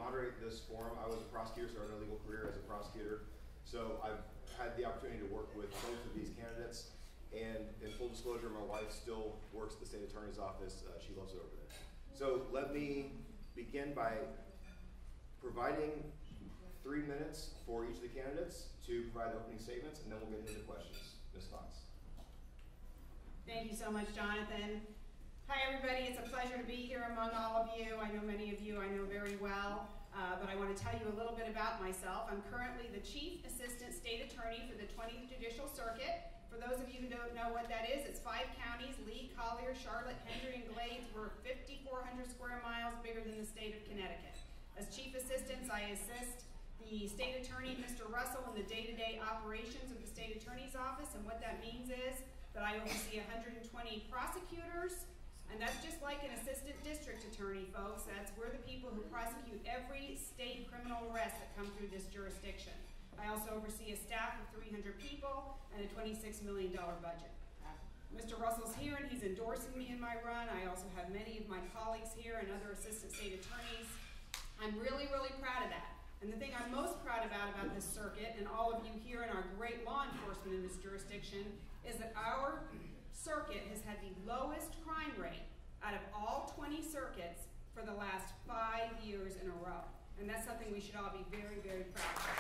moderate this forum. I was a prosecutor, started a legal career as a prosecutor. So I've had the opportunity to work with both of these candidates. And in full disclosure, my wife still works at the state attorney's office. She loves it over there. So let me begin by providing 3 minutes for each of the candidates to provide opening statements, and then we'll get into the questions. Ms. Fox. Thank you so much, Jonathan. Hi, everybody. It's a pleasure to be here among all of you. I know many of you I know very well, but I want to tell you a little bit about myself. I'm currently the Chief Assistant State Attorney for the 20th Judicial Circuit. For those of you who don't know what that is, it's 5 counties, Lee, Collier, Charlotte, Hendry, and Glades. We're 5,400 square miles bigger than the state of Connecticut. As Chief Assistants, I assist the State Attorney, Mr. Russell, in the day-to-day operations of the State Attorney's Office, and what that means is that I oversee 120 prosecutors, and that's just like an Assistant District Attorney, folks. We're the people who prosecute every state criminal arrest that come through this jurisdiction. I also oversee a staff of 300 people and a $26 million budget. Mr. Russell's here and he's endorsing me in my run. I also have many of my colleagues here and other assistant state attorneys. I'm really, really proud of that. And the thing I'm most proud about this circuit, and all of you here and our great law enforcement in this jurisdiction, is that our circuit has had the lowest crime rate out of all 20 circuits for the last 5 years in a row. And that's something we should all be very, very proud of.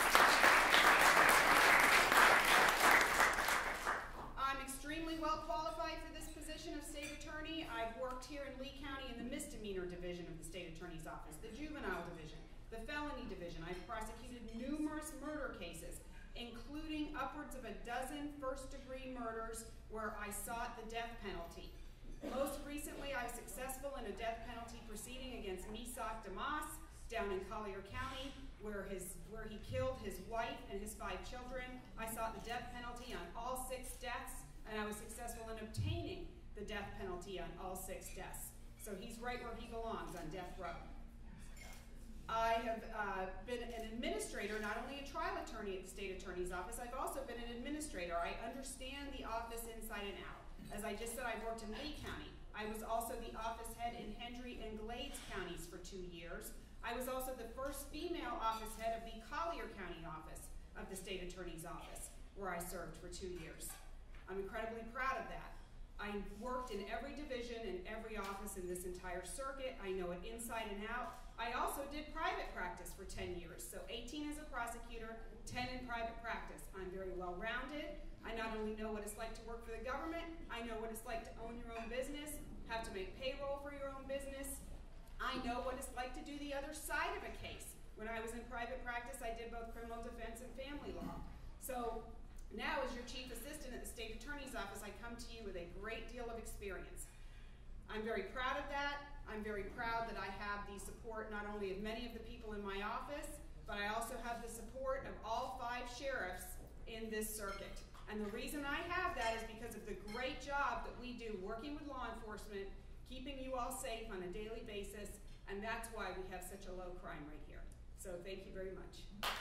I'm extremely well qualified for this position of state attorney. I've worked here in Lee County in the misdemeanor division of the state attorney's office, the juvenile division, the felony division. I've prosecuted numerous murder cases, including upwards of 12 first-degree murders where I sought the death penalty. Most recently, I was successful in a death penalty proceeding against Misak Damas down in Collier County, where he killed his wife and his 5 children. I sought the death penalty on all 6 deaths, and I was successful in obtaining the death penalty on all 6 deaths. So he's right where he belongs, on death row. I have been an administrator, not only a trial attorney at the state attorney's office, I've also been an administrator. I understand the office inside and out. As I just said, I've worked in Lee County. I was also the office head in Hendry and Glades counties for 2 years. I was also the first female office head of the Collier County office of the state attorney's office, where I served for 2 years. I'm incredibly proud of that. I worked in every division and every office in this entire circuit. I know it inside and out. I also did private practice for 10 years, so 18 as a prosecutor, 10 in private practice. I'm very well-rounded. I not only know what it's like to work for the government, I know what it's like to own your own business, have to make payroll for your own business. I know what it's like to do the other side of a case. When I was in private practice, I did both criminal defense and family law. So now, as your chief assistant at the state attorney's office, I come to you with a great deal of experience. I'm very proud of that. I'm very proud that I have the support not only of many of the people in my office, but I also have the support of all 5 sheriffs in this circuit. And the reason I have that is because of the great job that we do working with law enforcement, keeping you all safe on a daily basis, and that's why we have such a low crime rate here. So thank you very much.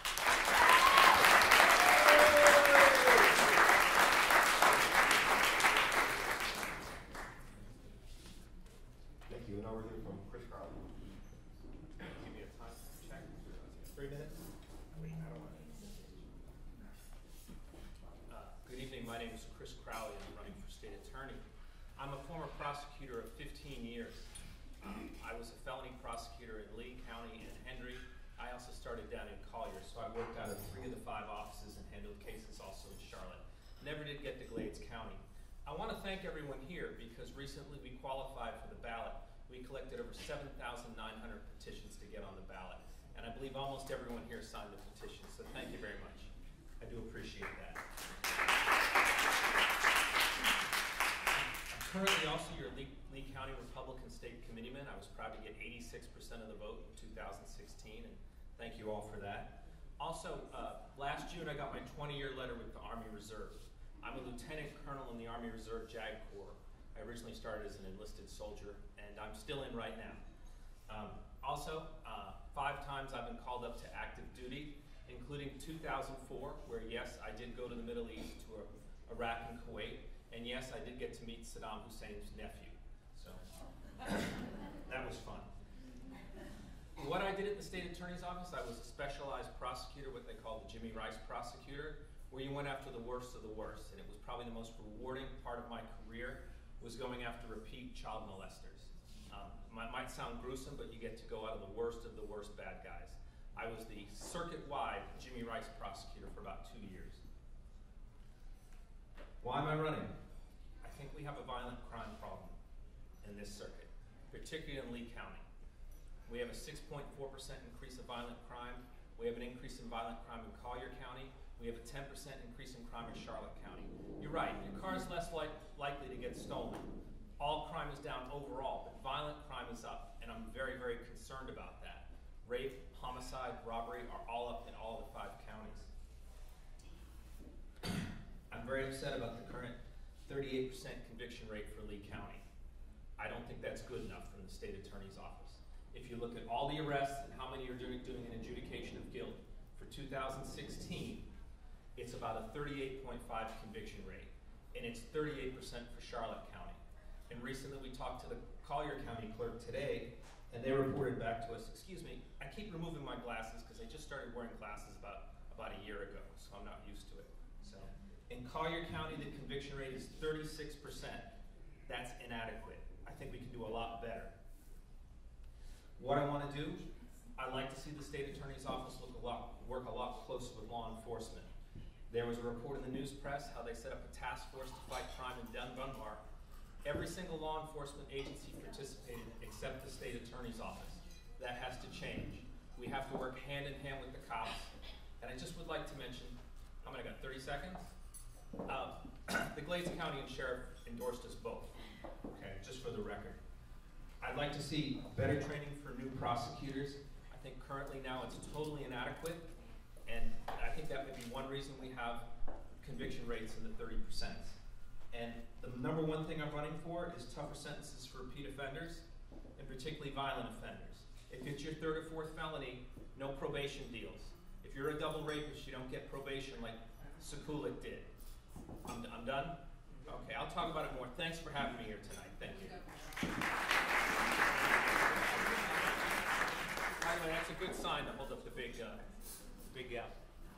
Thank you. And now we're hearing from Chris Crowley. Give me a time check. 3 minutes? Wait, I don't want to. Good evening. My name is Chris Crowley, and I'm running for state attorney. I'm a former prosecutor of 15 years. I was a felony prosecutor in Lee County and Hendry. I also started down in Collier, so I worked out of 3 of the 5 offices and handled cases also in Charlotte. Never did get to Glades County. I want to thank everyone here because recently we qualified for the ballot. We collected over 7,900 petitions to get on the ballot, and I believe almost everyone here signed the petition, so thank you very much. I do appreciate that. I'm currently also your Lee County Republican State Committeeman. I was proud to get 86% of the vote in 2016, and thank you all for that. Also, last June I got my 20-year letter with the Army Reserve. I'm a lieutenant colonel in the Army Reserve JAG Corps. I originally started as an enlisted soldier, and I'm still in right now. Also, 5 times I've been called up to active duty, including 2004, where yes, I did go to the Middle East, to Iraq and Kuwait, and yes, I did get to meet Saddam Hussein's nephew. So that was fun. What I did at the state attorney's office, I was a specialized prosecutor, what they call the Jimmy Rice prosecutor, where you went after the worst of the worst. And it was probably the most rewarding part of my career, was going after repeat child molesters. Might sound gruesome, but you get to go out of the worst bad guys. I was the circuit-wide Jimmy Rice prosecutor for about 2 years. Why am I running? I think we have a violent crime problem in this circuit, particularly in Lee County. We have a 6.4% increase of violent crime. We have an increase in violent crime in Collier County. We have a 10% increase in crime in Charlotte County. You're right, your car is less likely to get stolen. All crime is down overall, but violent crime is up, and I'm very, very concerned about that. Rape, homicide, robbery are all up in all the 5 counties. I'm very upset about the current 38% conviction rate for Lee County. I don't think that's good enough from the state attorney's office. If you look at all the arrests and how many are doing an adjudication of guilt, for 2016, it's about a 38.5 conviction rate, and it's 38% for Charlotte County. And recently we talked to the Collier County clerk today, and they reported back to us, excuse me, I keep removing my glasses because I just started wearing glasses about a year ago, so I'm not used to it. So in Collier County, the conviction rate is 36%. That's inadequate. I think we can do a lot better. What I want to do, I'd like to see the state attorney's office work a lot closer with law enforcement. There was a report in the news press how they set up a task force to fight crime in Dunbar. Every single law enforcement agency participated except the state attorney's office. That has to change. We have to work hand in hand with the cops. And I just would like to mention, how many I got, 30 seconds? The Glades County and Sheriff endorsed us both, okay, just for the record. I'd like to see better training for new prosecutors. I think currently now it's totally inadequate, and I think that may be one reason we have conviction rates in the 30%. And the number one thing I'm running for is tougher sentences for repeat offenders, and particularly violent offenders. If it's your 3rd or 4th felony, no probation deals. If you're a double rapist, you don't get probation like Sekulic did. I'm done? Okay, I'll talk about it more. Thanks for having me here tonight. Thank you. By the way, that's a good sign to hold up the big gap.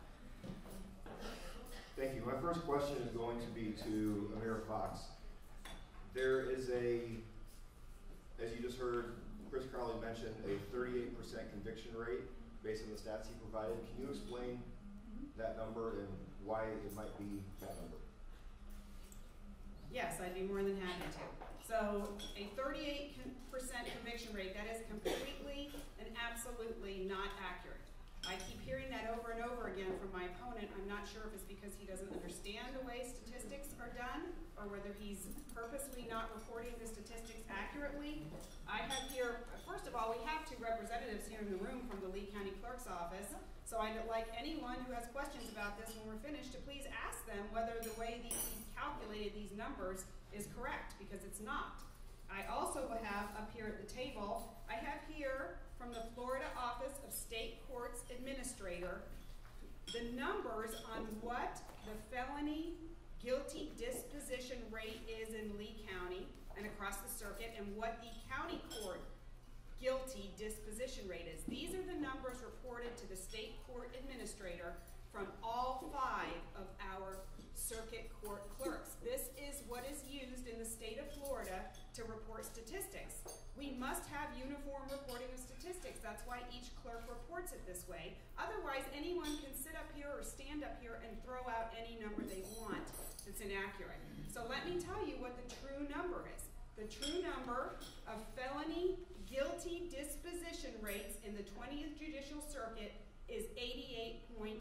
Thank you. My first question is going to be to Amir Fox. There is as you just heard, Chris Crowley mentioned a 38% conviction rate based on the stats he provided. Can you explain that number and why it might be that number? Yes, I'd be more than happy to. So a 38% conviction rate, that is completely and absolutely not accurate. I keep hearing that over and over again from my opponent. I'm not sure if it's because he doesn't understand the way statistics are done or whether he's purposely not reporting the statistics accurately. I have here, first of all, we have 2 representatives here in the room from the Lee County Clerk's Office. So I'd like anyone who has questions about this when we're finished to please ask them whether the way he calculated these numbers is correct, because it's not. I also have up here at the table, I have here from the Florida Office of State Courts Administrator the numbers on what the felony guilty disposition rate is in Lee County and across the circuit, and what the county court guilty disposition rate is. These are the numbers reported to the state court administrator from all 5 of our circuit court clerks. This is what is used in the state of Florida to report statistics. We must have uniform reporting of statistics. That's why each clerk reports it this way. Otherwise, anyone can sit up here or stand up here and throw out any number they want that's inaccurate. So let me tell you what the true number is. The true number of felony guilty disposition rates in the 20th Judicial Circuit is 88.1%.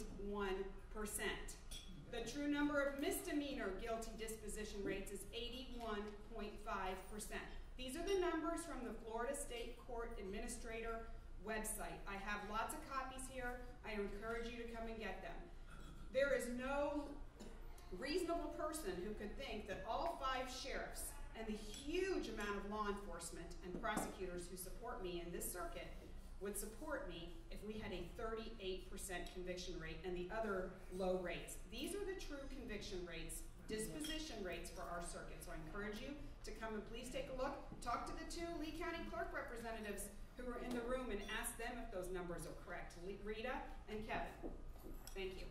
The true number of misdemeanor guilty disposition rates is 81.5%. These are the numbers from the Florida State Court Administrator website. I have lots of copies here. I encourage you to come and get them. There is no reasonable person who could think that all 5 sheriffs and the huge amount of law enforcement and prosecutors who support me in this circuit would support me if we had a 38% conviction rate and the other low rates. These are the true conviction rates, disposition rates for our circuit. So I encourage you to come and please take a look. Talk to the 2 Lee County clerk representatives who are in the room and ask them if those numbers are correct. Rita and Kevin. Thank you.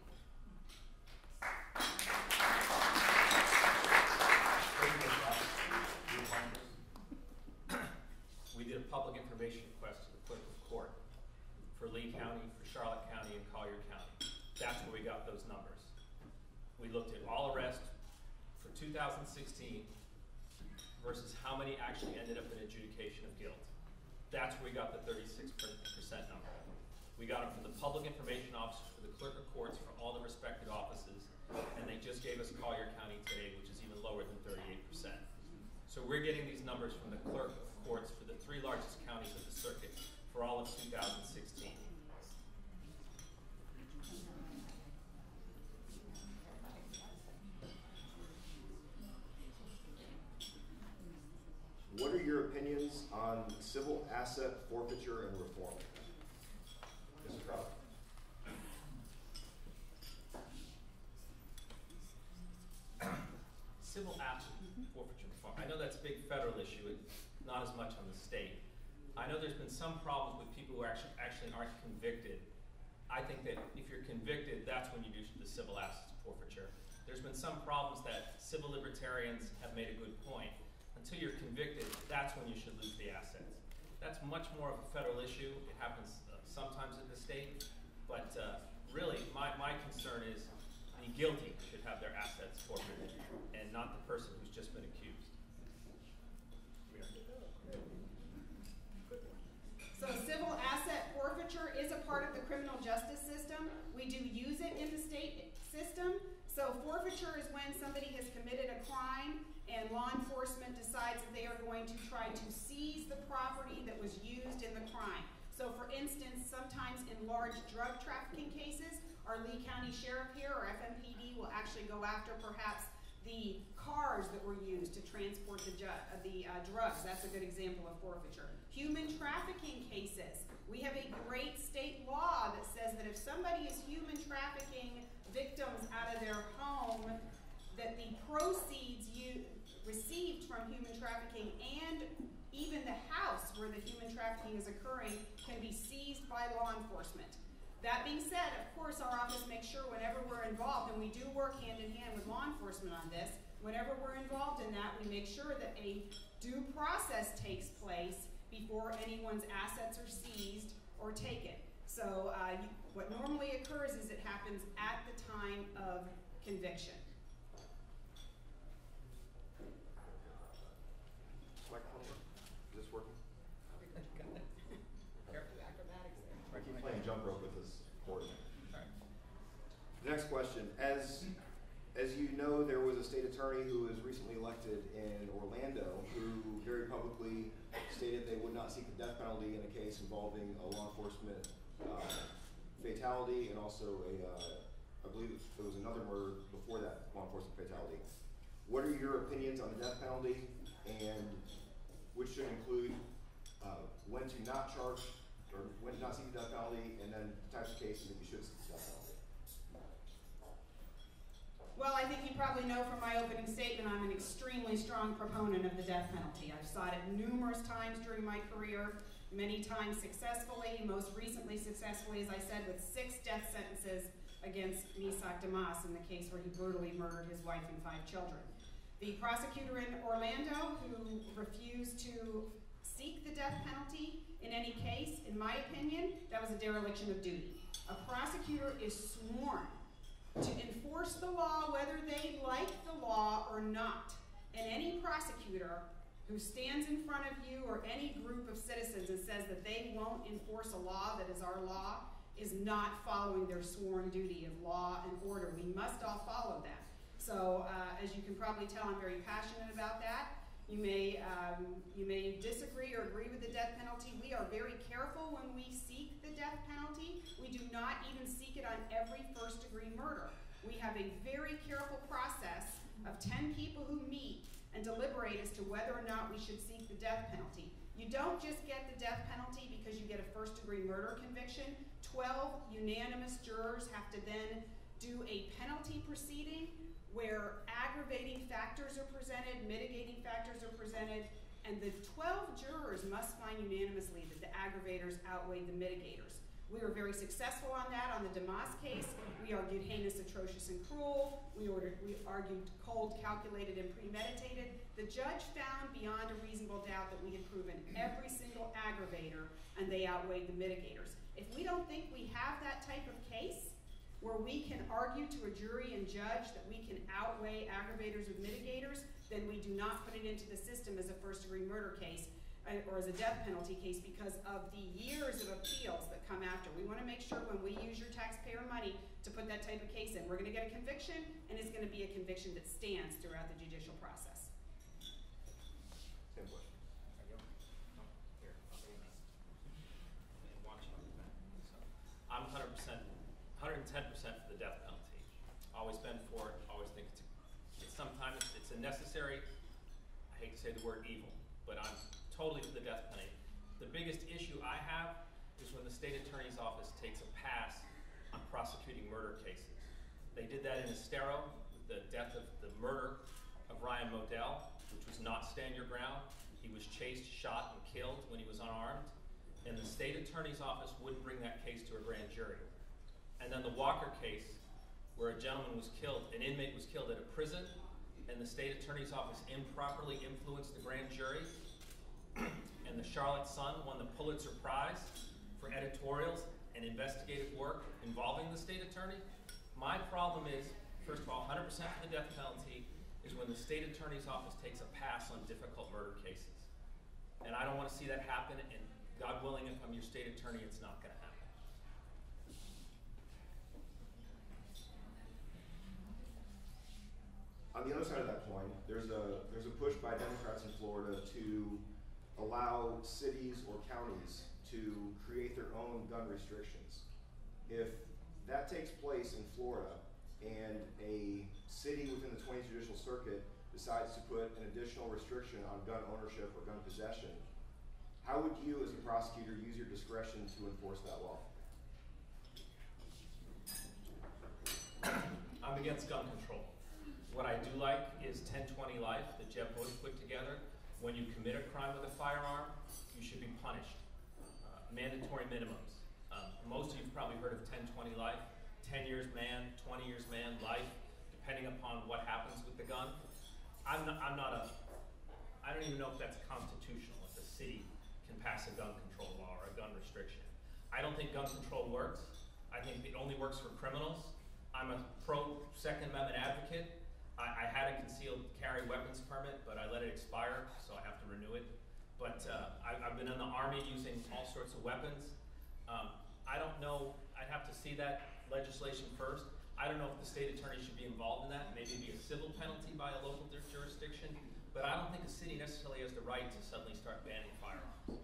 We did a public information request to the clerk of court for Lee County, for Charlotte County, and Collier County. That's where we got those numbers. We looked at all arrests for 2016 versus how many actually ended up in adjudication of guilt. That's where we got the 36% number. We got them from the public information officers for the clerk of courts for all the respective offices, and they just gave us Collier County today, which is even lower than 38%. So we're getting these numbers from the clerk of courts for the 3 largest counties of the circuit for all of 2016. What are your opinions on civil asset forfeiture and reform? Mrs. Crowder. Civil asset forfeiture reform. I know that's a big federal issue, not as much on the state. I know there's been some problems with people who actually aren't convicted. I think that if you're convicted, that's when you do the civil assets forfeiture. There's been some problems that civil libertarians have made a good point. Until you're convicted, that's when you should lose the assets. That's much more of a federal issue. It happens sometimes at the state, but really my concern is the guilty should have their assets forfeited and not the person who's just been accused. So civil asset forfeiture is a part of the criminal justice system. We do use it in the state system. So forfeiture is when somebody has committed a crime and law enforcement decides that they are going to try to seize the property that was used in the crime. So for instance, sometimes in large drug trafficking cases, our Lee County Sheriff here, or FMPD, will actually go after perhaps the cars that were used to transport the drugs. That's a good example of forfeiture. Human trafficking cases. We have a great state law that says that if somebody is human trafficking victims out of their home, that the proceeds you received from human trafficking and even the house where the human trafficking is occurring can be seized by law enforcement. That being said, of course, our office makes sure whenever we're involved, and we do work hand in hand with law enforcement on this, whenever we're involved in that, we make sure that a due process takes place before anyone's assets are seized or taken. So what normally occurs is it happens at the time of conviction. Is this working? I keep playing jump rope with this cord. The next question. As you know, there was a state attorney who was recently elected in Orlando who very publicly stated they would not seek the death penalty in a case involving a law enforcement fatality and also I believe there was another murder before that law enforcement fatality. What are your opinions on the death penalty, and which should include when to not charge or when to not seek the death penalty, and then the types of cases that you should seek the death penalty? Well, I think you probably know from my opening statement I'm an extremely strong proponent of the death penalty. I've sought it numerous times during my career, many times successfully, most recently successfully, as I said, with 6 death sentences against Misak Damas in the case where he brutally murdered his wife and 5 children. The prosecutor in Orlando who refused to seek the death penalty in any case, in my opinion, that was a dereliction of duty. A prosecutor is sworn to enforce the law whether they like the law or not. And any prosecutor who stands in front of you or any group of citizens and says that they won't enforce a law that is our law is not following their sworn duty of law and order. We must all follow that. So as you can probably tell, I'm very passionate about that. You may disagree or agree with the death penalty. We are very careful when we seek the death penalty. We do not even seek it on every first-degree murder. We have a very careful process of 10 people who meet and deliberate as to whether or not we should seek the death penalty. You don't just get the death penalty because you get a first-degree murder conviction. 12 unanimous jurors have to then do a penalty proceeding where aggravating factors are presented, mitigating factors are presented, And the 12 jurors must find unanimously that the aggravators outweighed the mitigators. We were very successful on that on the DeMoss case. We argued heinous, atrocious, and cruel. We argued cold, calculated, and premeditated. The judge found beyond a reasonable doubt that we had proven every single aggravator and they outweighed the mitigators. If we don't think we have that type of case where we can argue to a jury and judge that we can outweigh aggravators with mitigators, then we do not put it into the system as a first-degree murder case or as a death penalty case because of the years of appeals that come after. We want to make sure when we use your taxpayer money to put that type of case in, we're going to get a conviction, and it's going to be a conviction that stands throughout the judicial process. Same question. There you go. Oh, here, I'll bring it up. And watch it on the back. So, I'm 110% for the death penalty. Always been for it. Always think it's sometimes it's a necessary. I hate to say the word evil, but I'm totally for the death penalty. The biggest issue I have is when the state attorney's office takes a pass on prosecuting murder cases. They did that in Estero with the death of the murder of Ryan Modell, which was not stand your ground. He was chased, shot, and killed when he was unarmed. And the state attorney's office wouldn't bring that case to a grand jury. And then the Walker case, where a gentleman was killed, an inmate was killed at a prison, and the state attorney's office improperly influenced the grand jury. And the Charlotte Sun won the Pulitzer Prize for editorials and investigative work involving the state attorney. My problem is, first of all, 100% for the death penalty is when the state attorney's office takes a pass on difficult murder cases. And I don't want to see that happen, and God willing, if I'm your state attorney, it's not going to happen. On the other side of that coin, there's a push by Democrats in Florida to allow cities or counties to create their own gun restrictions. If that takes place in Florida and a city within the 20th Judicial Circuit decides to put an additional restriction on gun ownership or gun possession, how would you as a prosecutor use your discretion to enforce that law? I'm against gun control. What I do like is 10-20 life that Jeb Bush put together. When you commit a crime with a firearm, you should be punished. Mandatory minimums. Most of you've probably heard of 10-20 life. 10 years man, 20 years man, life, depending upon what happens with the gun. I don't even know if that's constitutional, if the city can pass a gun control law or a gun restriction. I don't think gun control works. I think it only works for criminals. I'm a pro-Second Amendment advocate. I had a concealed carry weapons permit, but I let it expire, so I have to renew it. But I've been in the Army using all sorts of weapons. I don't know, I'd have to see that legislation first. I don't know if the state attorney should be involved in that, maybe be a civil penalty by a local jurisdiction, but I don't think a city necessarily has the right to suddenly start banning firearms.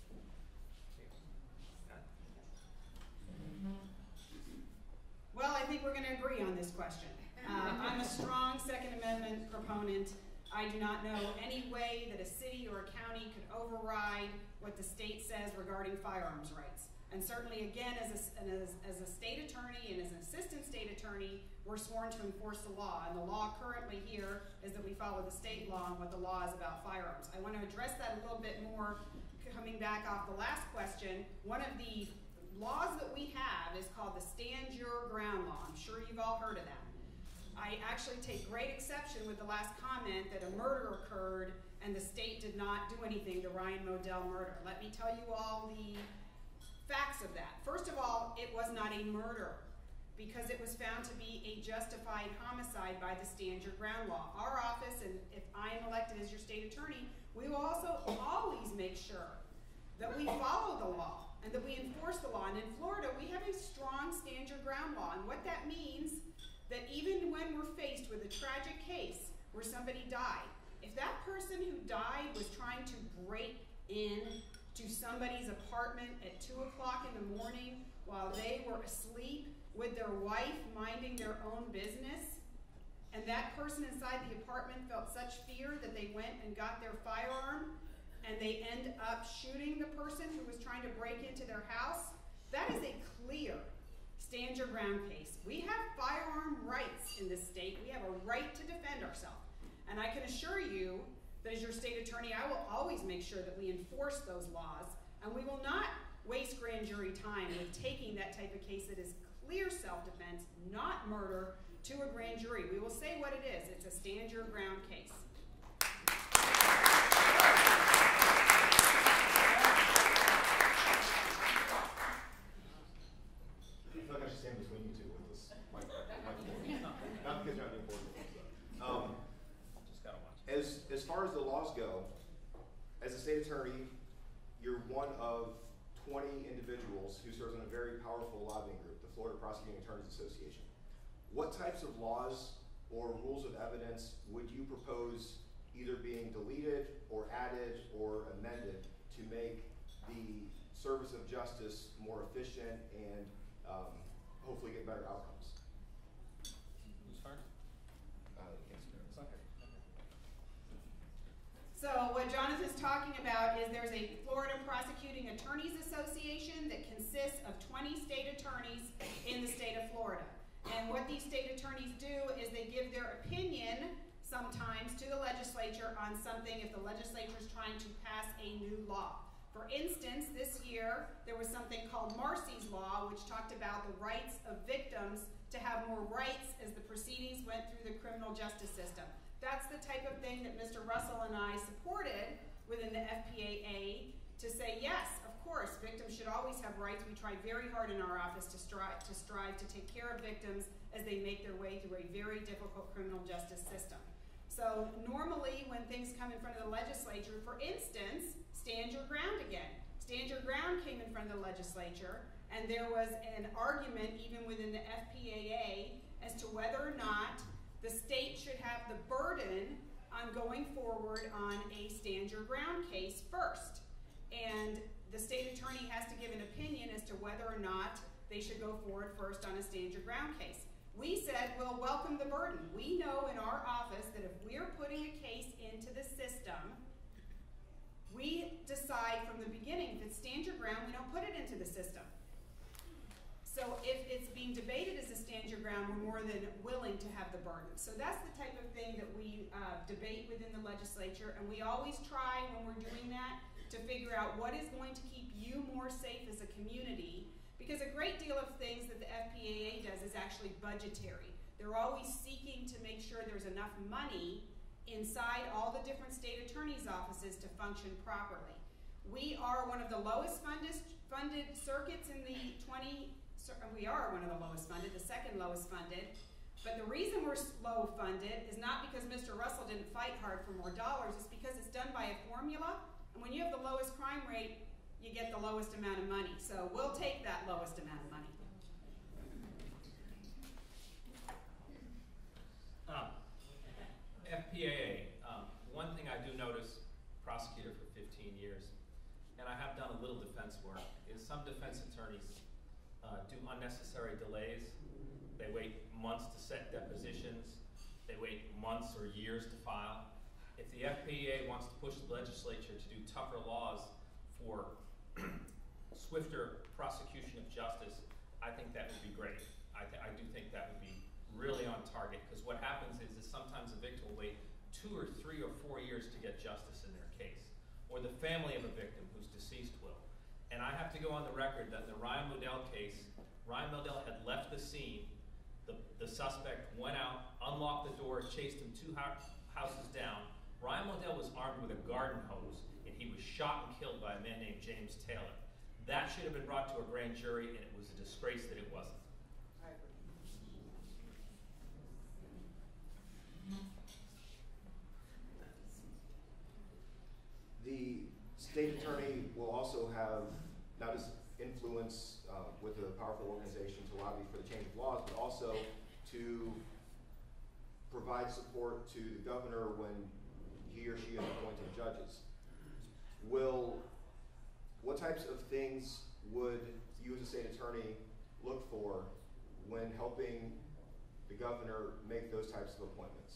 Well, I think we're going to agree on this question. I'm a strong Second Amendment proponent. I do not know any way that a city or a county could override what the state says regarding firearms rights. And certainly, again, as a state attorney and as an assistant state attorney, we're sworn to enforce the law. And the law currently here is that we follow the state law and what the law is about firearms. I want to address that a little bit more coming back off the last question. One of the laws that we have is called the Stand Your Ground Law. I'm sure you've all heard of that. I actually take great exception with the last comment that a murder occurred and the state did not do anything to Ryan Modell murder. Let me tell you all the facts of that. First of all, it was not a murder because it was found to be a justified homicide by the Stand Your Ground Law. Our office, and if I am elected as your state attorney, we will also always make sure that we follow the law and that we enforce the law. And in Florida, we have a strong Stand Your Ground Law. And what that means, that even when we're faced with a tragic case where somebody died, if that person who died was trying to break in to somebody's apartment at 2 o'clock in the morning while they were asleep with their wife minding their own business, and that person inside the apartment felt such fear that they went and got their firearm and they end up shooting the person who was trying to break into their house, that is a clear Stand Your Ground case. We have firearm rights in this state. We have a right to defend ourselves. And I can assure you that as your state attorney, I will always make sure that we enforce those laws, and we will not waste grand jury time with taking that type of case that is clear self-defense, not murder, to a grand jury. We will say what it is. It's a stand your ground case. I feel like I should stand between you two with this mic. Not because you're not being bored. Just gotta watch. As far as the laws go, as a state attorney, you're one of 20 individuals who serves on a very powerful lobbying group, the Florida Prosecuting Attorneys Association. What types of laws or rules of evidence would you propose either being deleted or added or amended to make the service of justice more efficient and hopefully get better outcomes? Who's first? It's okay. So what Jonathan's talking about is there's a Florida Prosecuting Attorneys Association that consists of 20 state attorneys in the state of Florida. And what these state attorneys do is they give their opinion sometimes to the legislature on something if the legislature is trying to pass a new law. For instance, this year there was something called Marsy's Law, which talked about the rights of victims to have more rights as the proceedings went through the criminal justice system. That's the type of thing that Mr. Russell and I supported within the FPAA to say, yes, of course, victims should always have rights. We try very hard in our office to strive to take care of victims as they make their way through a very difficult criminal justice system. So normally when things come in front of the legislature, for instance, Stand Your Ground again. Stand Your Ground came in front of the legislature, and there was an argument even within the FPAA as to whether or not the state should have the burden on going forward on a Stand Your Ground case first. And the state attorney has to give an opinion as to whether or not they should go forward first on a Stand Your Ground case. We said, we'll welcome the burden. We know in our office that if we're putting a case into the system, we decide from the beginning, if it's Stand Your Ground, we don't put it into the system. So if it's being debated as a Stand Your Ground, we're more than willing to have the burden. So that's the type of thing that we debate within the legislature, and we always try when we're doing that to figure out what is going to keep you more safe as a community, because a great deal of things that the FPAA does is actually budgetary. They're always seeking to make sure there's enough money inside all the different state attorneys' offices to function properly. We are one of the lowest funded circuits in the 20, we are one of the lowest funded, the second lowest funded, but the reason we're low funded is not because Mr. Russell didn't fight hard for more dollars, it's because it's done by a formula, and when you have the lowest crime rate, you get the lowest amount of money. So we'll take that lowest amount of money. FPAA, one thing I do notice, prosecutor for 15 years, and I have done a little defense work, is some defense attorneys do unnecessary delays. They wait months to set depositions. They wait months or years to file. If the FPAA wants to push the legislature to do tougher laws for swifter prosecution of justice, I think that would be great. I do think that would be really on target, because what happens is sometimes a victim will wait 2 or 3 or 4 years to get justice in their case, or the family of a victim who's deceased will. And I have to go on the record that in the Ryan Modell case, Ryan Modell had left the scene, the suspect went out, unlocked the door, chased him 2 houses down. Ryan Modell was armed with a garden hose, and he was shot and killed by a man named James Taylor. That should have been brought to a grand jury, and it was a disgrace that it wasn't. The state attorney will also have not just influence with a powerful organization to lobby for the change of laws, but also to provide support to the governor when he or she is appointing judges. What types of things would you as a state attorney look for when helping the governor make those types of appointments?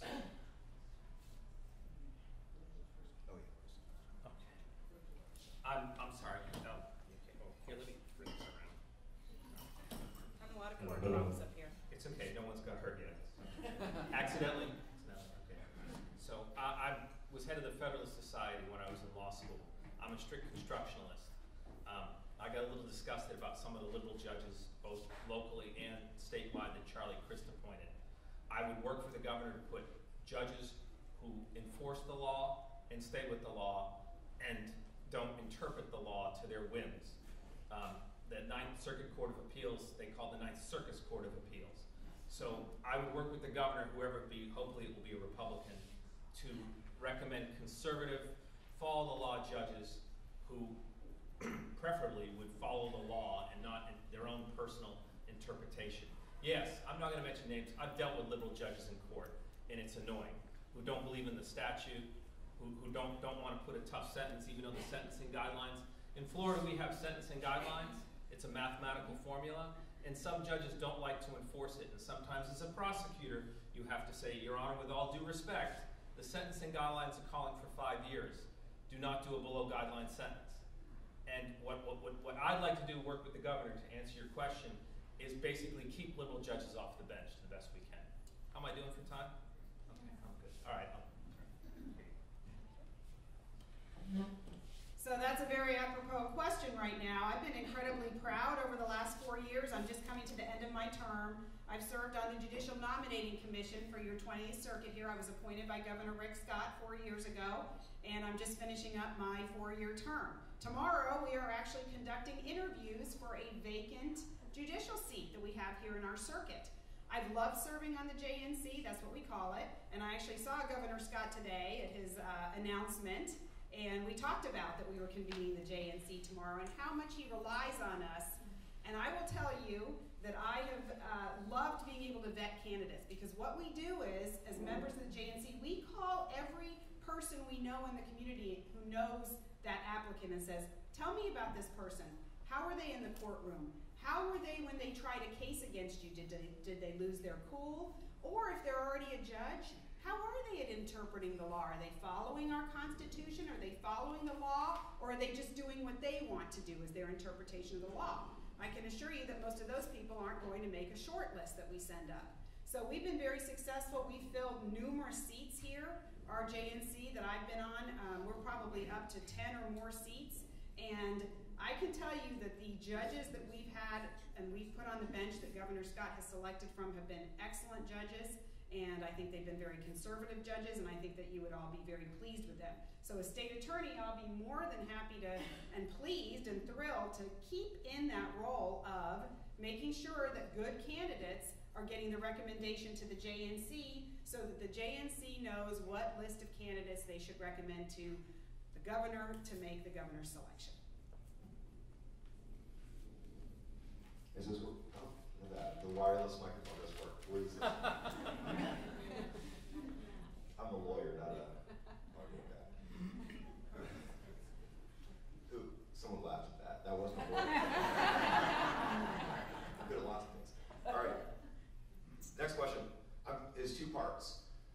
Oh, yeah. I'm sorry. No. Here, let me bring this around. Having a lot of cord problems up here. It's okay. No one's got hurt yet. Accidentally? No. Okay. So I was head of the Federalist Society when I was in law school. I'm a strict constructionalist. I got a little disgusted about some of the liberal judges, both locally and statewide, that Charlie Crist appointed. I would work for the governor to put judges who enforce the law and stay with the law and don't interpret the law to their whims. The Ninth Circuit Court of Appeals, they call the Ninth Circus Court of Appeals. So I would work with the governor, whoever it be, hopefully it will be a Republican, to recommend conservative, follow the law judges who preferably would follow the law and not in their own personal interpretation. Yes, I'm not going to mention names. I've dealt with liberal judges in court, and it's annoying, who don't believe in the statute, who don't want to put a tough sentence, even though the sentencing guidelines. In Florida, we have sentencing guidelines. It's a mathematical formula, and some judges don't like to enforce it. And sometimes, as a prosecutor, you have to say, Your Honor, with all due respect, the sentencing guidelines are calling for 5 years. Do not do a below-guideline sentence. And what I'd like to do, work with the governor to answer your question, is basically keep liberal judges off the bench the best we can. How am I doing for time? Okay, I'm good. All right. So that's a very apropos question right now. I've been incredibly proud over the last 4 years. I'm just coming to the end of my term. I've served on the Judicial Nominating Commission for your 20th Circuit here. I was appointed by Governor Rick Scott 4 years ago, and I'm just finishing up my 4-year term. Tomorrow, we are actually conducting interviews for a vacant judicial seat that we have here in our circuit. I've loved serving on the JNC, that's what we call it, and I actually saw Governor Scott today at his announcement, and we talked about that we were convening the JNC tomorrow and how much he relies on us. And I will tell you that I have loved being able to vet candidates, because what we do is, as members of the JNC, we call every person we know in the community who knows that applicant and says, tell me about this person. How were they in the courtroom? How were they when they tried a case against you? Did they lose their cool? Or if they're already a judge, how are they at interpreting the law? Are they following our Constitution? Are they following the law? Or are they just doing what they want to do as their interpretation of the law? I can assure you that most of those people aren't going to make a short list that we send up. So we've been very successful. We've filled numerous seats here. Our JNC that I've been on, we're probably up to 10 or more seats. And I can tell you that the judges that we've had and we've put on the bench that Governor Scott has selected from have been excellent judges. And I think they've been very conservative judges, and I think that you would all be very pleased with them. So as state attorney, I'll be more than happy to, and pleased and thrilled to keep in that role of making sure that good candidates are getting the recommendation to the JNC so that the JNC knows what list of candidates they should recommend to the governor to make the governor's selection. Is this what, oh, look at that. The wireless microphone does work. What is this? I'm a lawyer, not a marketing guy. Ooh, someone laughed at that. That wasn't a lawyer. I'm good at lots of things. All right. Next question is 2 parts.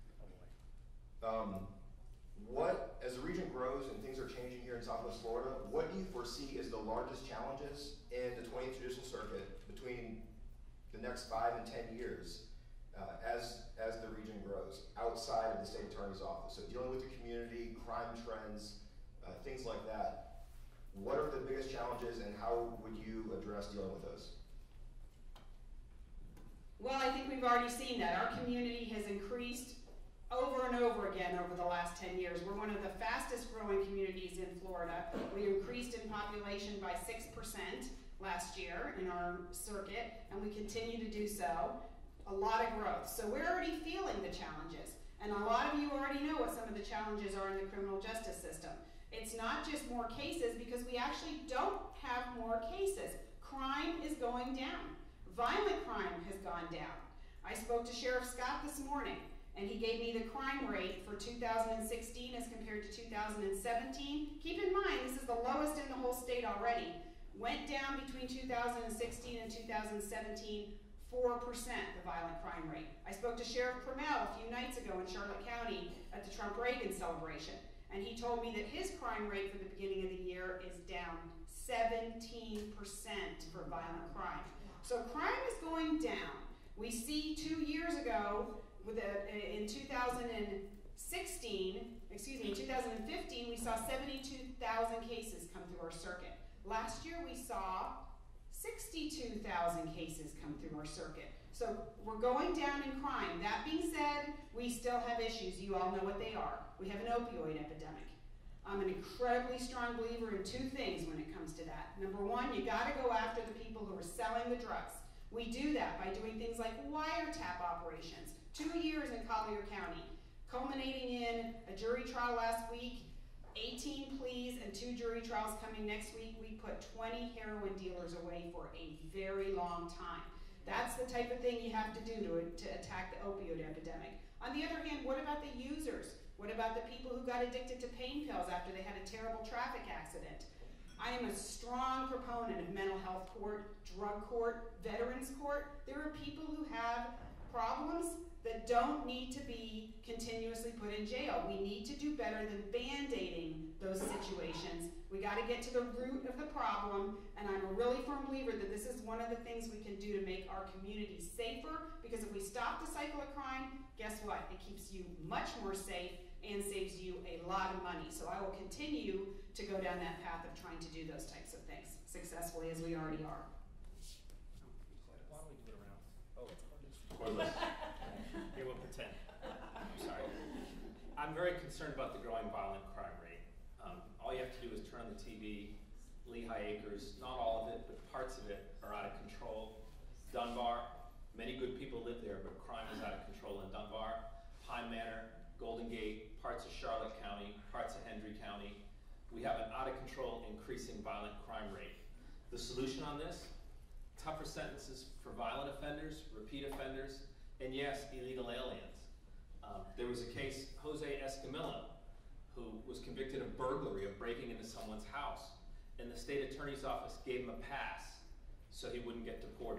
What, as the region grows and things are changing here in Southwest Florida, what do you foresee as the largest challenges in the 20th Judicial Circuit between the next 5 and 10 years as the region grows outside of the state attorney's office? So dealing with the community, crime trends, things like that. What are the biggest challenges, and how would you address dealing with those? Well, I think we've already seen that. Our community has increased over and over again over the last 10 years. We're one of the fastest growing communities in Florida. We increased in population by 6% last year in our circuit, and we continue to do so. A lot of growth. So we're already feeling the challenges. And a lot of you already know what some of the challenges are in the criminal justice system. It's not just more cases, because we actually don't have more cases. Crime is going down. Violent crime has gone down. I spoke to Sheriff Scott this morning, and he gave me the crime rate for 2016 as compared to 2017. Keep in mind, this is the lowest in the whole state already. Went down between 2016 and 2017, 4%, the violent crime rate. I spoke to Sheriff Pramell a few nights ago in Charlotte County at the Trump-Reagan celebration, and he told me that his crime rate for the beginning of the year is down 17% for violent crime. So crime is going down. We see 2 years ago, in 2016, 2015, we saw 72,000 cases come through our circuit. Last year, we saw 62,000 cases come through our circuit. So we're going down in crime. That being said, we still have issues. You all know what they are. We have an opioid epidemic. I'm an incredibly strong believer in two things when it comes to that. Number one, you gotta go after the people who are selling the drugs. We do that by doing things like wiretap operations. 2 years in Collier County, culminating in a jury trial last week, 18 pleas and 2 jury trials coming next week. We put 20 heroin dealers away for a very long time. That's the type of thing you have to do to attack the opioid epidemic. On the other hand, what about the users? What about the people who got addicted to pain pills after they had a terrible traffic accident? I am a strong proponent of mental health court, drug court, veterans court. There are people who have problems that don't need to be continuously put in jail. We need to do better than band-aiding those situations. We got to get to the root of the problem, and I'm a really firm believer that this is one of the things we can do to make our community safer, because if we stop the cycle of crime, guess what? It keeps you much more safe and saves you a lot of money. So I will continue to go down that path of trying to do those types of things successfully, as we already are. Why don't we do it around? Oh, Cordless. here we'll pretend. I'm sorry. I'm very concerned about the growing violent crime rate. All you have to do is turn on the TV. Lehigh Acres, not all of it, but parts of it are out of control. Dunbar, many good people live there, but crime is out of control in Dunbar. Pine Manor, Golden Gate, parts of Charlotte County, parts of Hendry County. We have an out of control increasing violent crime rate. The solution on this? Tougher sentences for violent offenders, repeat offenders, and yes, illegal aliens. There was a case, Jose Escamilla, who was convicted of burglary, of breaking into someone's house, and the state attorney's office gave him a pass so he wouldn't get deported.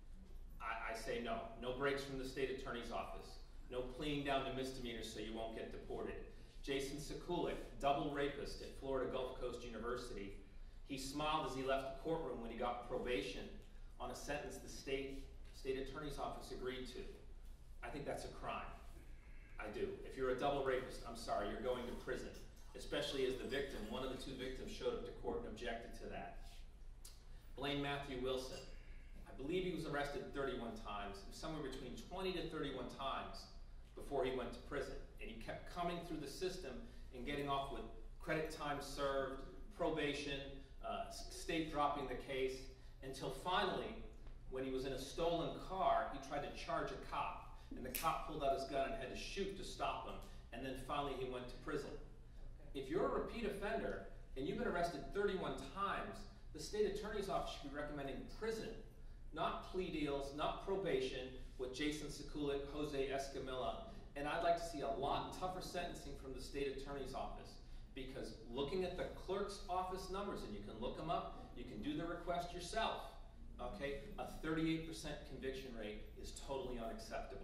I say no. No breaks from the state attorney's office. No pleading down to misdemeanors so you won't get deported. Jason Sekulic, double rapist at Florida Gulf Coast University, he smiled as he left the courtroom when he got probation on a sentence the state attorney's office agreed to. I think that's a crime. I do. If you're a double rapist, I'm sorry, you're going to prison, especially as the victim. One of the 2 victims showed up to court and objected to that. Blaine Matthew Wilson, I believe he was arrested 31 times, somewhere between 20 to 31 times before he went to prison. And he kept coming through the system and getting off with credit time served, probation, state dropping the case, until finally, when he was in a stolen car, he tried to charge a cop. And the cop pulled out his gun and had to shoot to stop him. And then finally he went to prison. If you're a repeat offender and you've been arrested 31 times, the state attorney's office should be recommending prison, not plea deals, not probation with Jason Sekulic, Jose Escamilla. And I'd like to see a lot tougher sentencing from the state attorney's office, because looking at the clerk's office numbers, and you can look them up, you can do the request yourself, okay? A 38% conviction rate is totally unacceptable.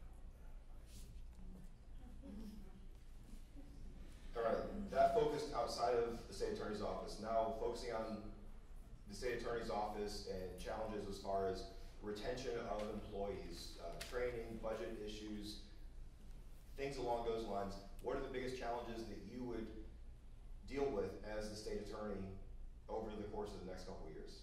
All right, that focused outside of the state attorney's office. Now focusing on the state attorney's office and challenges as far as retention of employees, training, budget issues, things along those lines. What are the biggest challenges that you would deal with as the state attorney over the course of the next couple of years?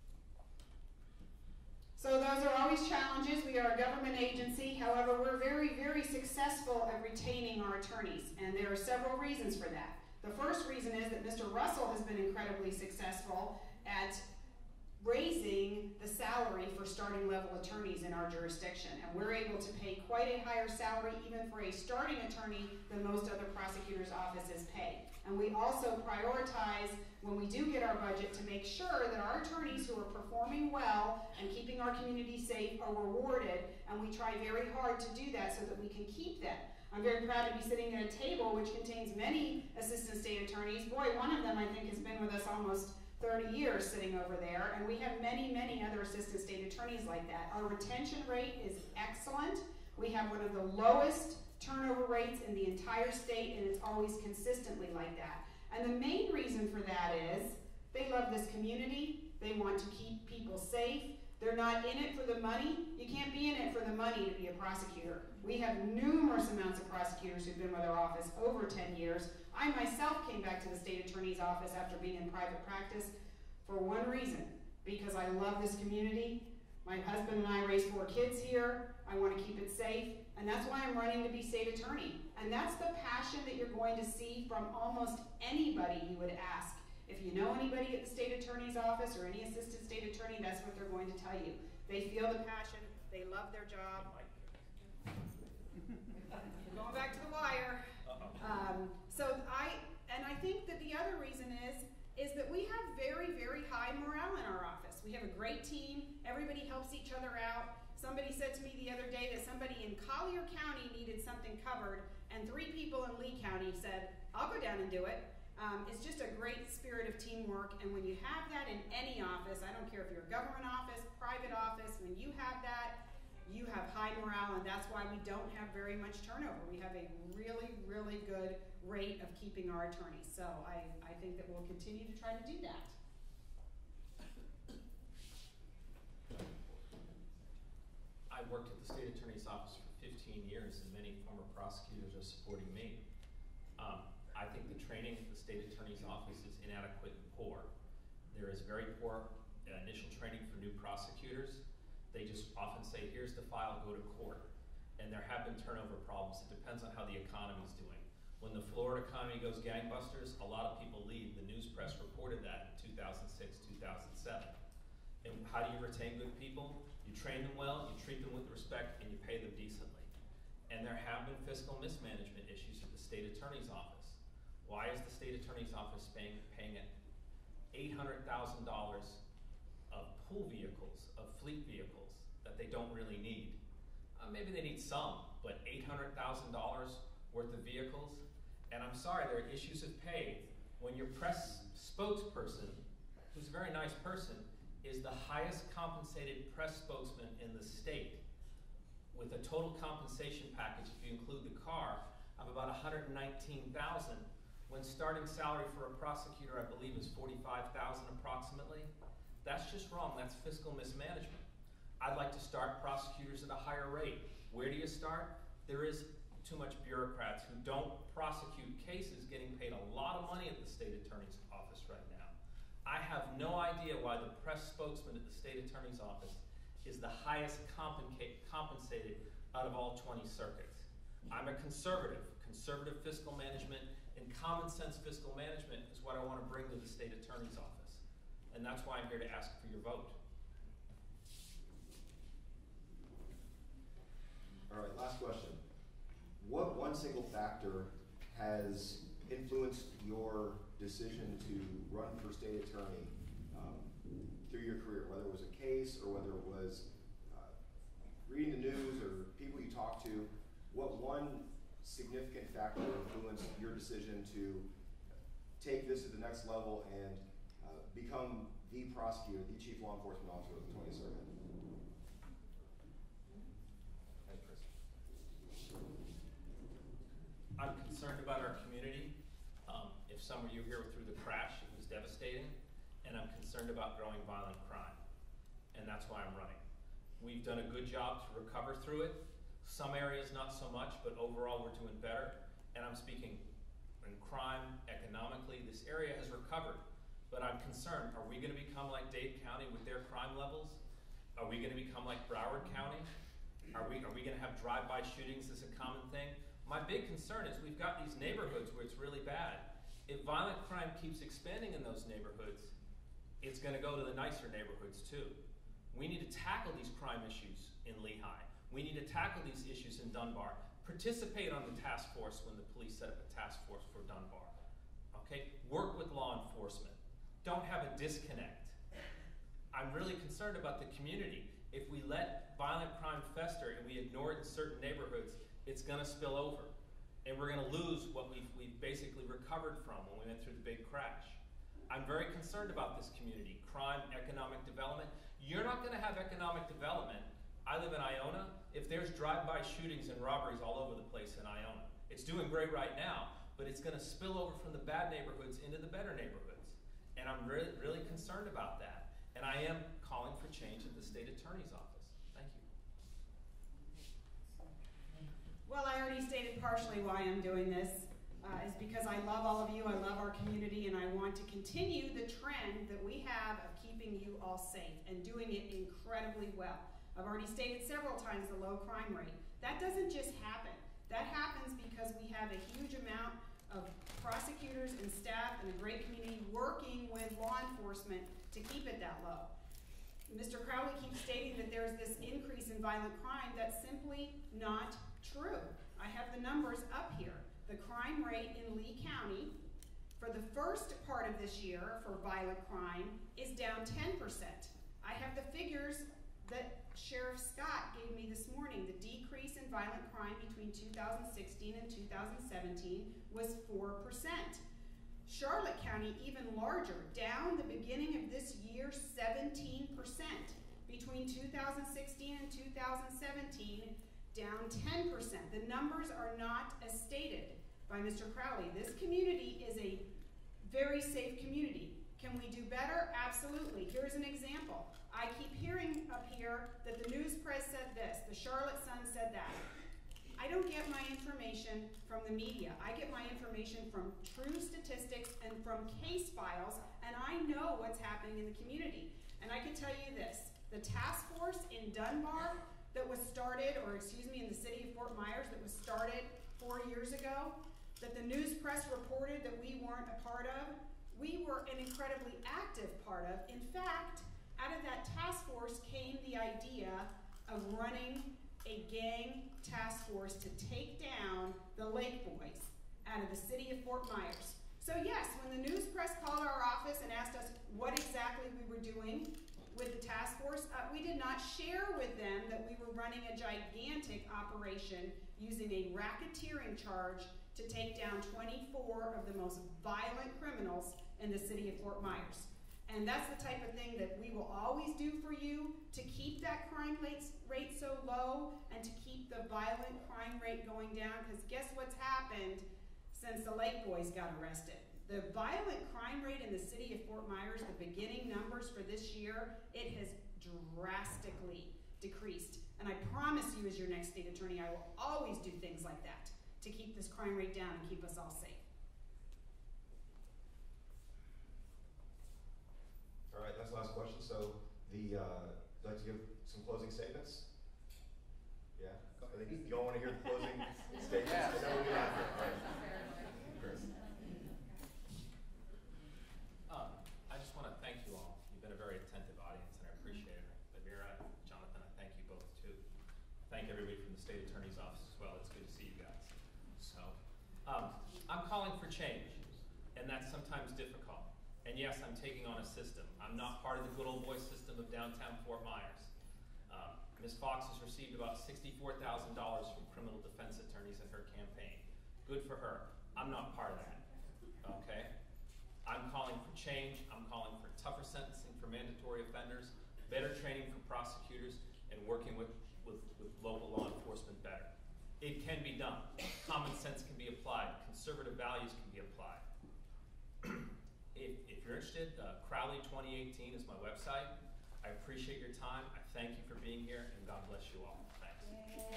So those are always challenges. We are a government agency. However, we're very, very successful at retaining our attorneys, and there are several reasons for that. The first reason is that Mr. Russell has been incredibly successful at raising the salary for starting level attorneys in our jurisdiction, and we're able to pay quite a higher salary even for a starting attorney than most other prosecutors' offices pay. And we also prioritize, when we do get our budget, to make sure that our attorneys who are performing well and keeping our community safe are rewarded, and we try very hard to do that so that we can keep them. I'm very proud to be sitting at a table which contains many assistant state attorneys. Boy, one of them I think has been with us almost 30 years sitting over there, and we have many, many other assistant state attorneys like that. Our retention rate is excellent. We have one of the lowest turnover rates in the entire state, and it's always consistently like that. And the main reason for that is they love this community, they want to keep people safe, They're not in it for the money. You can't be in it for the money to be a prosecutor. We have numerous amounts of prosecutors who've been with our office over 10 years. I myself came back to the state attorney's office after being in private practice for one reason, because I love this community. My husband and I raised 4 kids here. I want to keep it safe, and that's why I'm running to be state attorney. And that's the passion that you're going to see from almost anybody you would ask. If you know anybody at the state attorney's office or any assistant state attorney, that's what they're going to tell you. They feel the passion, they love their job. We're going back to the wire. I think that the other reason is that we have very, very high morale in our office. We have a great team, everybody helps each other out. Somebody said to me the other day that somebody in Collier County needed something covered, and 3 people in Lee County said, I'll go down and do it. It's just a great spirit of teamwork, and when you have that in any office, I don't care if you're a government office, private office, when you have that, you have high morale, and that's why we don't have very much turnover. We have a really, really good rate of keeping our attorneys. So I think that we'll continue to try to do that. I worked at the state attorney's office for 15 years, and many former prosecutors are supporting me. I think the training at the state attorney's office is inadequate and poor. There is very poor initial training for new prosecutors. They just often say, here's the file, go to court. And there have been turnover problems. It depends on how the economy's doing. When the Florida economy goes gangbusters, a lot of people leave. The news press reported that in 2006, 2007. And how do you retain good people? You train them well, you treat them with respect, and you pay them decently. And there have been fiscal mismanagement issues at the state attorney's office. Why is the state attorney's office paying $800,000 of pool vehicles, of fleet vehicles that they don't really need? Maybe they need some, but $800,000 worth of vehicles? And I'm sorry, there are issues of pay when your press spokesperson, who's a very nice person, is the highest compensated press spokesman in the state, with a total compensation package, if you include the car, of about $119,000, when starting salary for a prosecutor, I believe, is $45,000 approximately. That's just wrong. That's fiscal mismanagement. I'd like to start prosecutors at a higher rate. Where do you start? There is too much bureaucrats who don't prosecute cases getting paid a lot of money at the state attorney's office right now. I have no idea why the press spokesman at the state attorney's office is the highest compensated out of all 20 circuits. I'm a conservative. Conservative fiscal management and common sense fiscal management is what I want to bring to the state attorney's office. And that's why I'm here to ask for your vote. All right, last question. What one single factor has influenced your decision to run for state attorney through your career, whether it was a case or whether it was reading the news or people you talked to? What one significant factor influenced your decision to take this to the next level and become the prosecutor, the chief law enforcement officer of the 20th Circuit? I'm concerned about our community. If some of you here through the crash, it was devastating. And I'm concerned about growing violent crime. And that's why I'm running. We've done a good job to recover through it. Some areas not so much, but overall we're doing better. And I'm speaking in crime, economically, this area has recovered. But I'm concerned, are we gonna become like Dade County with their crime levels? Are we gonna become like Broward County? Are we gonna have drive-by shootings as a common thing? My big concern is we've got these neighborhoods where it's really bad. If violent crime keeps expanding in those neighborhoods, it's gonna go to the nicer neighborhoods too. We need to tackle these crime issues in Lehigh. We need to tackle these issues in Dunbar. Participate on the task force when the police set up a task force for Dunbar. Okay? Work with law enforcement. Don't have a disconnect. I'm really concerned about the community. If we let violent crime fester and we ignore it in certain neighborhoods, it's gonna spill over. And we're gonna lose what we've basically recovered from when we went through the big crash. I'm very concerned about this community. Crime, economic development. You're not gonna have economic development. I live in Iona. If there's drive-by shootings and robberies all over the place in Iona, it's doing great right now, but it's gonna spill over from the bad neighborhoods into the better neighborhoods. And I'm really, really concerned about that. And I am calling for change at the state attorney's office. Thank you. Well, I already stated partially why I'm doing this. Is because I love all of you, I love our community, and I want to continue the trend that we have of keeping you all safe and doing it incredibly well. I've already stated several times the low crime rate. That doesn't just happen. That happens because we have a huge amount of prosecutors and staff and a great community working with law enforcement to keep it that low. Mr. Crowley keeps stating that there's this increase in violent crime. That's simply not true. I have the numbers up here. The crime rate in Lee County for the first part of this year for violent crime is down 10%. I have the figures that Sheriff Scott gave me this morning. The decrease in violent crime between 2016 and 2017 was 4%. Charlotte County, even larger, down the beginning of this year 17%. Between 2016 and 2017, down 10%. The numbers are not as stated by Mr. Crowley. This community is a very safe community. Can we do better? Absolutely. Here's an example. I keep hearing up here that the news press said this, the Charlotte Sun said that. I don't get my information from the media. I get my information from true statistics and from case files, and I know what's happening in the community. And I can tell you this, the task force in Dunbar that was started, or excuse me, in the city of Fort Myers that was started 4 years ago, that the news press reported that we weren't a part of, we were an incredibly active part of. In fact, out of that task force came the idea of running a gang task force to take down the Lake Boys out of the city of Fort Myers. So yes, when the news press called our office and asked us what exactly we were doing with the task force, we did not share with them that we were running a gigantic operation using a racketeering charge to take down 24 of the most violent criminals in the city of Fort Myers. And that's the type of thing that we will always do for you to keep that crime rate so low and to keep the violent crime rate going down, because guess what's happened since the Lake Boys got arrested? The violent crime rate in the city of Fort Myers, the beginning numbers for this year, it has drastically decreased. And I promise you, as your next state attorney, I will always do things like that to keep this crime rate down and keep us all safe. All right, that's the last question. So would you like to give some closing statements? Yeah? I think you all want to hear the closing statements. Yeah. Is that what we have? All right. Great. I just want to thank you all. You've been a very attentive audience, and I appreciate it. Lavera, Jonathan, I thank you both too. Thank everybody from the state attorney's office as well. It's good to see you guys. So, I'm calling for change, and that's sometimes difficult. And yes, I'm taking on a system. I'm not part of the good old boy system of downtown Fort Myers. Ms. Fox has received about $64,000 from criminal defense attorneys in her campaign. Good for her. I'm not part of that, okay? I'm calling for change. I'm calling for tougher sentencing for mandatory offenders, better training for prosecutors, and working with local law enforcement better. It can be done. Common sense can be applied. Conservative values can be applied. If you're interested, Crowley 2018 is my website. I appreciate your time. I thank you for being here, and God bless you all. Thanks.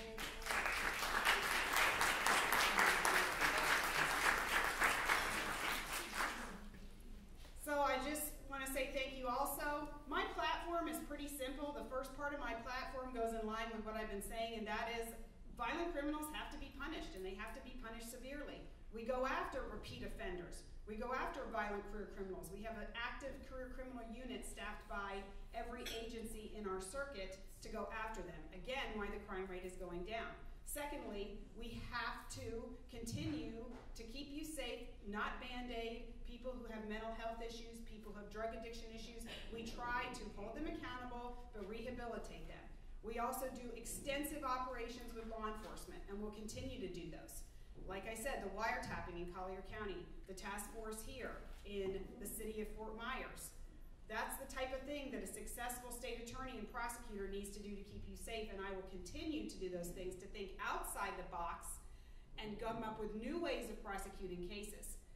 So I just want to say thank you also. My platform is pretty simple. The first part of my platform goes in line with what I've been saying, and that is violent criminals have to be punished, and they have to be punished severely. We go after repeat offenders. We go after violent career criminals. We have an active career criminal unit staffed by every agency in our circuit to go after them. Again, why the crime rate is going down. Secondly, we have to continue to keep you safe, not Band-Aid, people who have mental health issues, people who have drug addiction issues. We try to hold them accountable, but rehabilitate them. We also do extensive operations with law enforcement, and we'll continue to do those. Like I said, the wiretapping in Collier County, the task force here in the city of Fort Myers. That's the type of thing that a successful state attorney and prosecutor needs to do to keep you safe, and I will continue to do those things, to think outside the box and come up with new ways of prosecuting cases.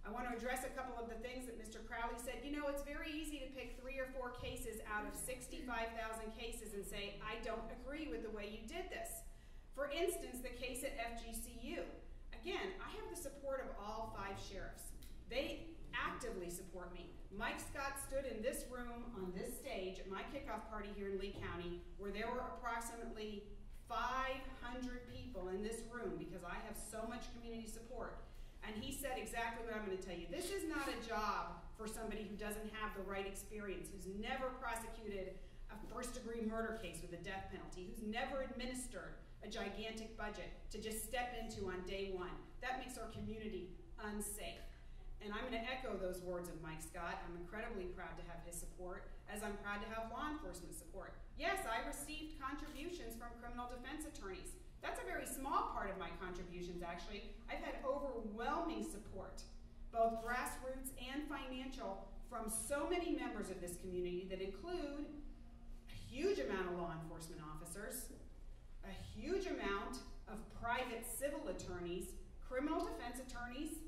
I want to address a couple of the things that Mr. Crowley said. You know, it's very easy to pick 3 or 4 cases out of 65,000 cases and say, I don't agree with the way you did this. For instance, the case at FGCU. Again, I have the support of all 5 sheriffs. They actively support me. Mike Scott stood in this room on this stage at my kickoff party here in Lee County, where there were approximately 500 people in this room because I have so much community support. And he said exactly what I'm going to tell you. This is not a job for somebody who doesn't have the right experience, who's never prosecuted a first-degree murder case with a death penalty, who's never administered a gigantic budget to just step into on day one. That makes our community unsafe. And I'm going to echo those words of Mike Scott. I'm incredibly proud to have his support, as I'm proud to have law enforcement support. Yes, I received contributions from criminal defense attorneys. That's a very small part of my contributions, actually. I've had overwhelming support, both grassroots and financial, from so many members of this community that include a huge amount of law enforcement officers, a huge amount of private civil attorneys, criminal defense attorneys,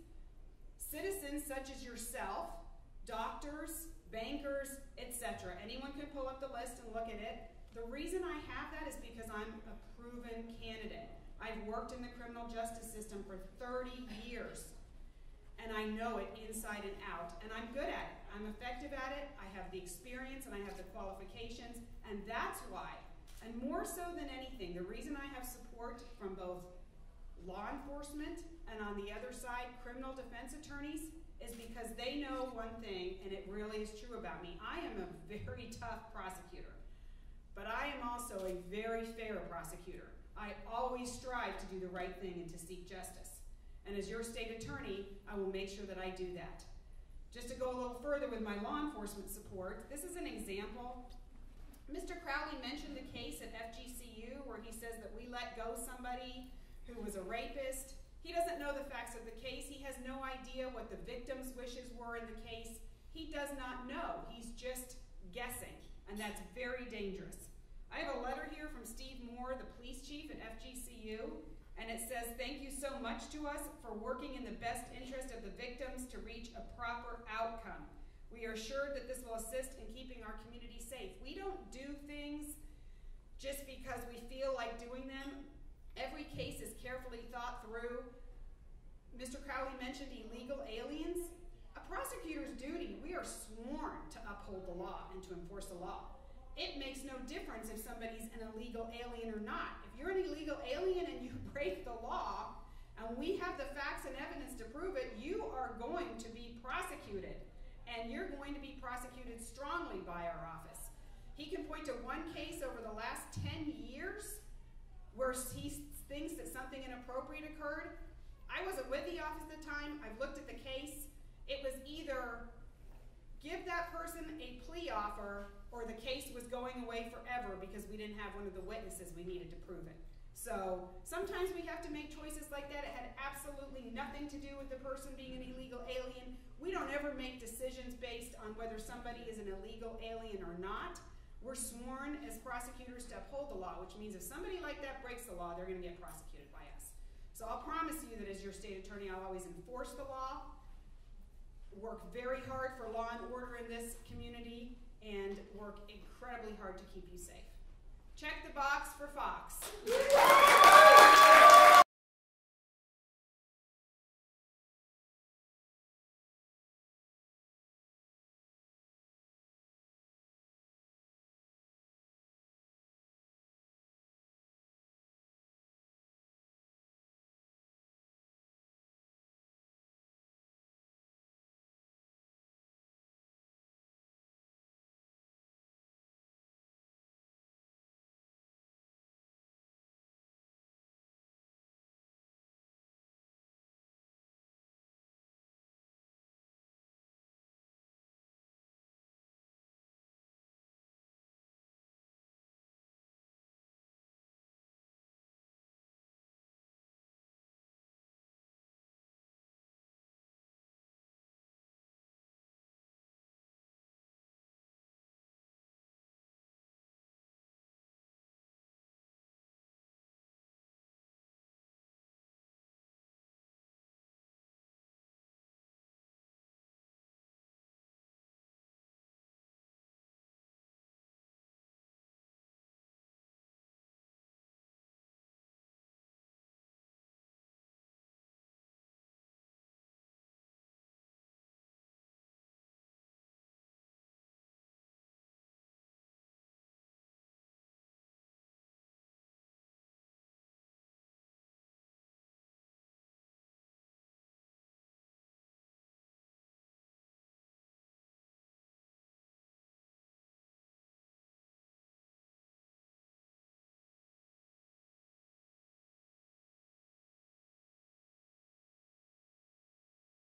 citizens such as yourself, doctors, bankers, etc. Anyone can pull up the list and look at it. The reason I have that is because I'm a proven candidate. I've worked in the criminal justice system for 30 years, and I know it inside and out, and I'm good at it. I'm effective at it. I have the experience and I have the qualifications, and that's why, and more so than anything, the reason I have support from both law enforcement and on the other side, criminal defense attorneys, is because they know one thing, and it really is true about me. I am a very tough prosecutor. But I am also a very fair prosecutor. I always strive to do the right thing and to seek justice. And as your state attorney, I will make sure that I do that. Just to go a little further with my law enforcement support, this is an example. Mr. Crowley mentioned the case at FGCU where he says that we let go somebody who was a rapist. He doesn't know the facts of the case. He has no idea what the victim's wishes were in the case. He does not know. He's just guessing, and that's very dangerous. I have a letter here from Steve Moore, the police chief at FGCU, and it says, thank you so much to us for working in the best interest of the victims to reach a proper outcome. We are sure that this will assist in keeping our community safe. We don't do things just because we feel like doing them. Every case is carefully thought through. Mr. Crowley mentioned illegal aliens. A prosecutor's duty, we are sworn to uphold the law and to enforce the law. It makes no difference if somebody's an illegal alien or not. If you're an illegal alien and you break the law, and we have the facts and evidence to prove it, you are going to be prosecuted. And you're going to be prosecuted strongly by our office. He can point to one case over the last 10 years where he thinks that something inappropriate occurred. I wasn't with the office at the time. I've looked at the case. It was either give that person a plea offer or the case was going away forever because we didn't have one of the witnesses we needed to prove it. So sometimes we have to make choices like that. It had absolutely nothing to do with the person being an illegal alien. We don't ever make decisions based on whether somebody is an illegal alien or not. We're sworn as prosecutors to uphold the law, which means if somebody like that breaks the law, they're going to get prosecuted by us. So I'll promise you that as your state attorney, I'll always enforce the law, work very hard for law and order in this community, and work incredibly hard to keep you safe. Check the box for 5.